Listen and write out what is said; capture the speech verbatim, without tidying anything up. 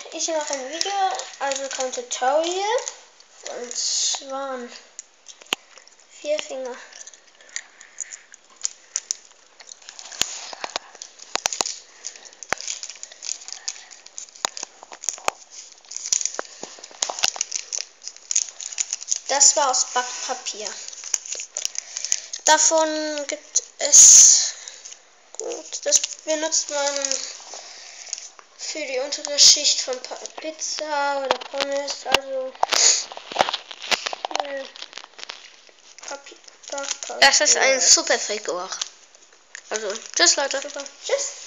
ich mache ein Video, also kein Tutorial. Und zwar vier Finger. Das war aus Backpapier. Davon gibt es, gut, das benutzt man für die untere Schicht von Pizza oder Pommes, also äh, Papier, Backpapier. Das ist ein Superfigur. Also, tschüss Leute. Super. Tschüss.